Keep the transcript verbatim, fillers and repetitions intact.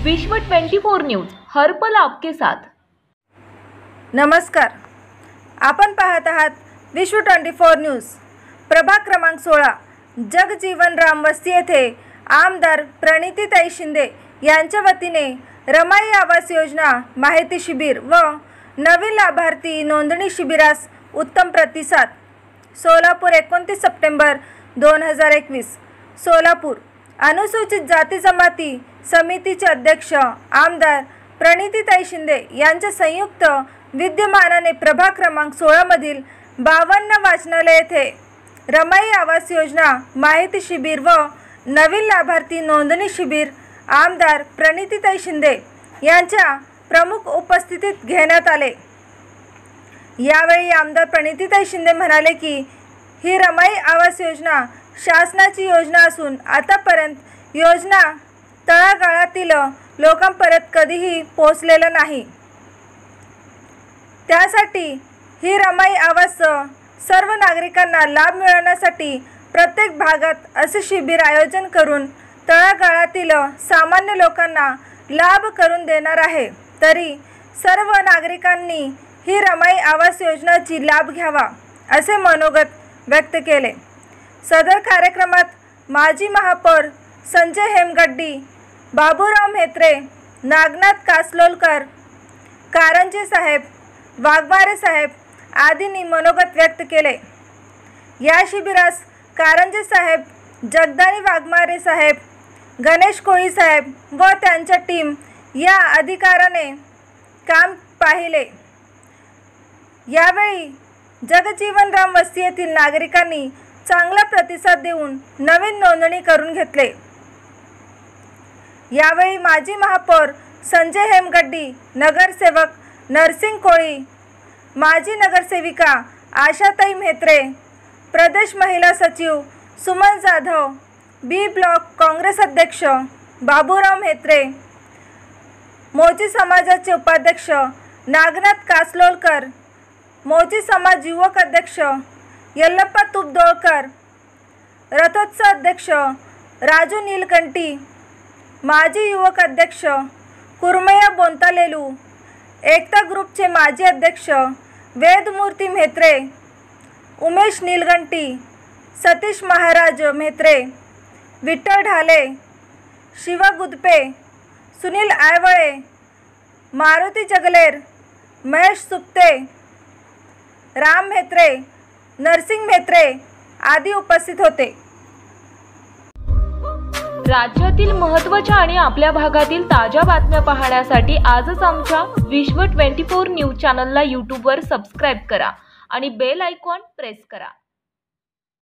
विश्व चोवीस न्यूज हर पल आपके साथ। नमस्कार, आपण पाहत आहात विश्व चोवीस न्यूज। प्रभाग क्रमांक सोळा जगजीवन राम वस्ती येथे आमदार प्रणितीताई शिंदे यांच्या वतीने रमाई आवास योजना माहिती शिबिर व नवीन लाभार्थी नोंदणी शिबिरास उत्तम प्रतिसाद। सोलापूर एकोणतीस सप्टेंबर दोन हजार एकवीस। सोलापूर अनुसूचित जाती जमाती समितीचे अध्यक्ष आमदार प्रणितीताई शिंदे यांच्या संयुक्त विद्यमानाने प्रभाग क्रमांक सोळा मधील बावन्न वाचनालय येथे रमाई आवास योजना माहिती शिबिर व नवीन लाभार्थी नोंदणी शिबिर आमदार प्रणितीताई शिंदे यांच्या प्रमुख उपस्थितीत घेण्यात आले। यावेळी आमदार प्रणितीताई शिंदे म्हणाले की ही रमाई आवास योजना शासनाची योजना असून आतापर्यंत योजना तळागाळातील लोकांपर्यंत कधीही पोहोचलेला नाही। त्यासाठी ही रमाई आवास सर्व नागरिकांना लाभ मिळवण्यासाठी प्रत्येक भागात असे शिबिर आयोजन करून तळागाळातील सामान्य लोकांना लाभ करून देणार आहे। तरी सर्व नागरिकांनी ही रमाई आवास योजनेची लाभ घ्यावा असे मनोगत व्यक्त केले। सदर कार्यक्रमात माजी महापौर संजय हेमगड्डी, बाबूराव म्हेत्रे, नागनाथ कासलोलकर, कारंजे साहेब, वाघमारे साहेब आदींनी मनोगत व्यक्त केले। या शिबिरास कारंजे साहेब, जगदानी वाघमारे साहेब, गणेश कोळी साहेब व त्यांच्या टीम या अधिकाऱ्याने काम पाहिले। यावेळी जगजीवन राम वस्ती येथील नागरिकांनी चांगला प्रतिसाद देऊन नवीन नोंदणी करून घेतले। यावेळी माजी महापौर संजय हेमगड्डी, नगरसेवक नरसिंग कोळी, माजी नगरसेविका आशाताई म्हेत्रे, प्रदेश महिला सचिव सुमन जाधव, बी ब्लॉक काँग्रेस अध्यक्ष बाबूराव म्हेत्रे, मोची समाजाचे उपाध्यक्ष नागनाथ कासलोलकर, मोची समाज युवक अध्यक्ष यल्लप्पा तुपदोळकर, रथोत्सव अध्यक्ष राजू नीलकंठी, माजी युवक अध्यक्ष कुरमया बोंतालेलू, एकता ग्रुपचे माजी अध्यक्ष वेदमूर्ती म्हेत्रे, उमेश नीलकंठी, सतीश महाराज म्हेत्रे, विठ्ठल ढाले, शिवा गुदपे, सुनील आयवळे, मारुती जगलेर, महेश सुप्ते, राम म्हेत्रे, नरसिंग म्हेत्रे आदी उपस्थित होते। राज्यातील महत्त्वाच्या आणि आपल्या भागातील ताज्या बातम्या पाहण्यासाठी आजच आमच्या विश्व चोवीस न्यूज चॅनलला यूट्यूबवर सबस्क्राईब करा आणि बेल आयकॉन प्रेस करा।